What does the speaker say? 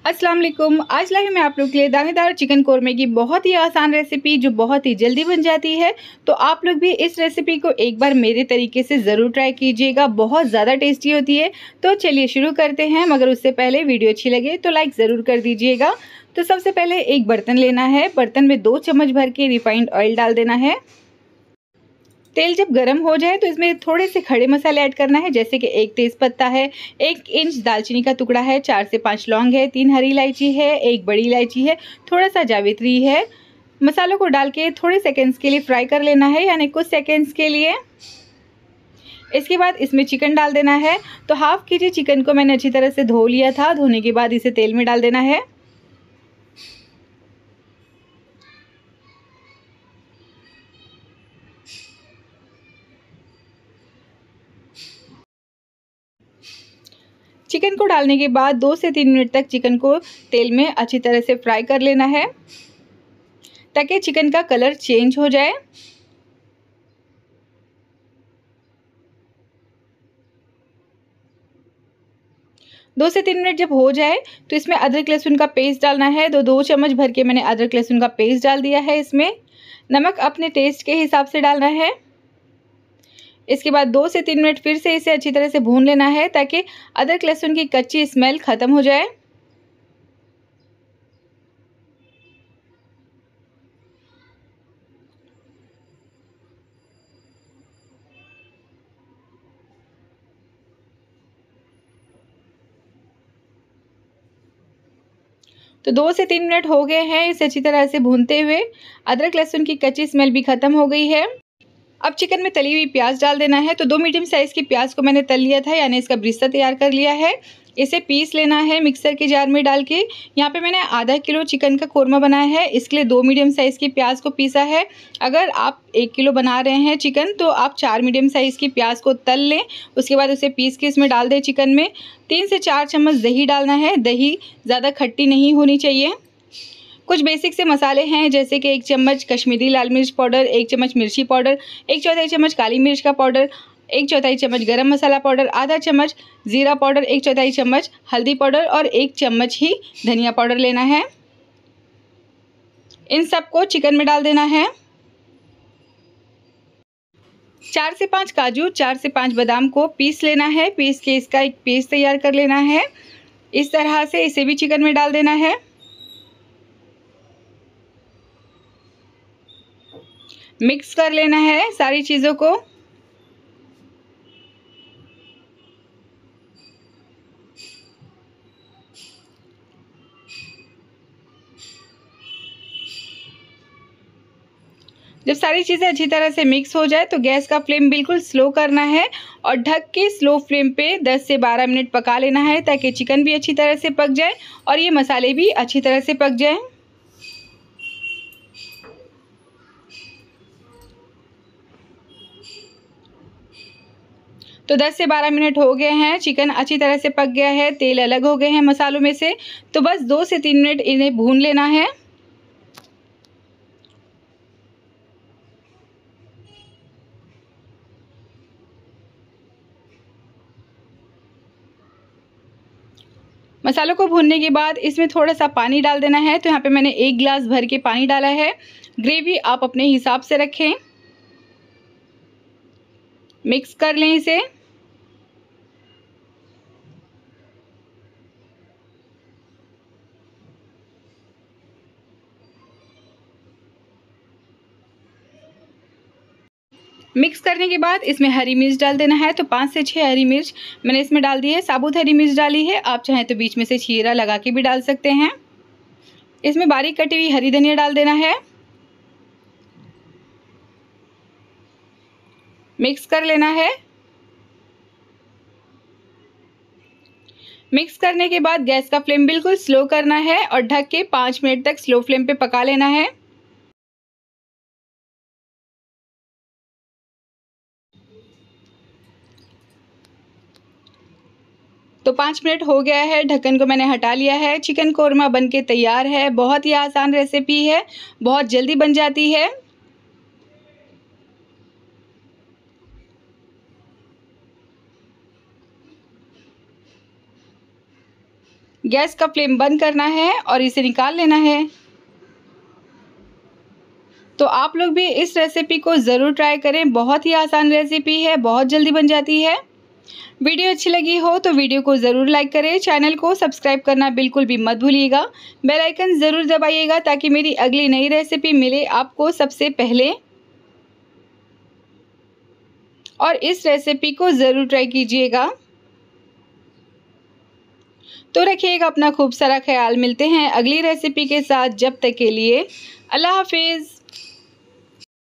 अस्सलाम वालेकुम। आज लाई हूँ मैं आप लोग के लिए दानेदार चिकन कोरमे की बहुत ही आसान रेसिपी जो बहुत ही जल्दी बन जाती है। तो आप लोग भी इस रेसिपी को एक बार मेरे तरीके से ज़रूर ट्राई कीजिएगा, बहुत ज़्यादा टेस्टी होती है। तो चलिए शुरू करते हैं, मगर उससे पहले वीडियो अच्छी लगे तो लाइक ज़रूर कर दीजिएगा। तो सबसे पहले एक बर्तन लेना है, बर्तन में 2 चम्मच भर के रिफाइंड ऑयल डाल देना है। तेल जब गर्म हो जाए तो इसमें थोड़े से खड़े मसाले ऐड करना है, जैसे कि 1 तेज़पत्ता है, 1 इंच दालचीनी का टुकड़ा है, 4 से 5 लौंग है, 3 हरी इलायची है, 1 बड़ी इलायची है, थोड़ा सा जावित्री है। मसालों को डाल के थोड़े सेकंड्स के लिए फ्राई कर लेना है, यानी कुछ सेकंड्स के लिए। इसके बाद इसमें चिकन डाल देना है। तो हाफ़ केजी चिकन को मैंने अच्छी तरह से धो लिया था। धोने के बाद इसे तेल में डाल देना है। चिकन को डालने के बाद 2 से 3 मिनट तक चिकन को तेल में अच्छी तरह से फ्राई कर लेना है, ताकि चिकन का कलर चेंज हो जाए। दो से 3 मिनट जब हो जाए तो इसमें अदरक लहसुन का पेस्ट डालना है। 2 चम्मच भर के मैंने अदरक लहसुन का पेस्ट डाल दिया है। इसमें नमक अपने टेस्ट के हिसाब से डालना है। इसके बाद 2 से 3 मिनट फिर से इसे अच्छी तरह से भून लेना है, ताकि अदरक लहसुन की कच्ची स्मेल ख़त्म हो जाए। तो 2 से 3 मिनट हो गए हैं इसे अच्छी तरह से भूनते हुए। अदरक लहसुन की कच्ची स्मेल भी ख़त्म हो गई है। अब चिकन में तली हुई प्याज डाल देना है। तो 2 मीडियम साइज़ की प्याज को मैंने तल लिया था, यानी इसका ब्रिस्ता तैयार कर लिया है। इसे पीस लेना है मिक्सर के जार में डाल के। यहाँ पे मैंने आधा किलो चिकन का कोरमा बनाया है, इसके लिए 2 मीडियम साइज़ की प्याज को पीसा है। अगर आप 1 किलो बना रहे हैं चिकन, तो आप 4 मीडियम साइज़ की प्याज को तल लें। उसके बाद उसे पीस के इसमें डाल दें चिकन में। 3 से 4 चम्मच दही डालना है। दही ज़्यादा खट्टी नहीं होनी चाहिए। कुछ बेसिक से मसाले हैं, जैसे कि 1 चम्मच कश्मीरी लाल मिर्च पाउडर, 1 चम्मच मिर्ची पाउडर, 1/4 चम्मच काली मिर्च का पाउडर, 1/4 चम्मच गरम मसाला पाउडर, आधा चम्मच ज़ीरा पाउडर, 1/4 चम्मच हल्दी पाउडर और 1 चम्मच ही धनिया पाउडर लेना है। इन सबको चिकन में डाल देना है। 4 से 5 काजू, 4 से 5 बादाम को पीस लेना है। पीस के इसका एक पेस्ट तैयार कर लेना है। इस तरह से इसे भी चिकन में डाल देना है। मिक्स कर लेना है सारी चीज़ों को। जब सारी चीज़ें अच्छी तरह से मिक्स हो जाए तो गैस का फ्लेम बिल्कुल स्लो करना है और ढक के स्लो फ्लेम पे 10 से 12 मिनट पका लेना है, ताकि चिकन भी अच्छी तरह से पक जाए और ये मसाले भी अच्छी तरह से पक जाएं। तो 10 से 12 मिनट हो गए हैं, चिकन अच्छी तरह से पक गया है, तेल अलग हो गए हैं मसालों में से। तो बस 2 से 3 मिनट इन्हें भून लेना है। मसालों को भूनने के बाद इसमें थोड़ा सा पानी डाल देना है। तो यहाँ पे मैंने 1 गिलास भर के पानी डाला है। ग्रेवी आप अपने हिसाब से रखें। मिक्स कर लें इसे। मिक्स करने के बाद इसमें हरी मिर्च डाल देना है। तो 5 से 6 हरी मिर्च मैंने इसमें डाल दी है। साबुत हरी मिर्च डाली है, आप चाहें तो बीच में से चीरा लगा के भी डाल सकते हैं। इसमें बारीक कटी हुई हरी धनिया डाल देना है। मिक्स कर लेना है। मिक्स करने के बाद गैस का फ्लेम बिल्कुल स्लो करना है और ढक के 5 मिनट तक स्लो फ्लेम पे पका लेना है। तो 5 मिनट हो गया है, ढक्कन को मैंने हटा लिया है। चिकन कोरमा बनके तैयार है। बहुत ही आसान रेसिपी है, बहुत जल्दी बन जाती है। गैस का फ्लेम बंद करना है और इसे निकाल लेना है। तो आप लोग भी इस रेसिपी को ज़रूर ट्राई करें, बहुत ही आसान रेसिपी है, बहुत जल्दी बन जाती है। वीडियो अच्छी लगी हो तो वीडियो को ज़रूर लाइक करें, चैनल को सब्सक्राइब करना बिल्कुल भी मत भूलिएगा, बेल आइकन ज़रूर दबाइएगा ताकि मेरी अगली नई रेसिपी मिले आपको सबसे पहले। और इस रेसिपी को ज़रूर ट्राई कीजिएगा। तो रखिएगा अपना खूब सारा ख्याल। मिलते हैं अगली रेसिपी के साथ, जब तक के लिए अल्लाह हाफिज़।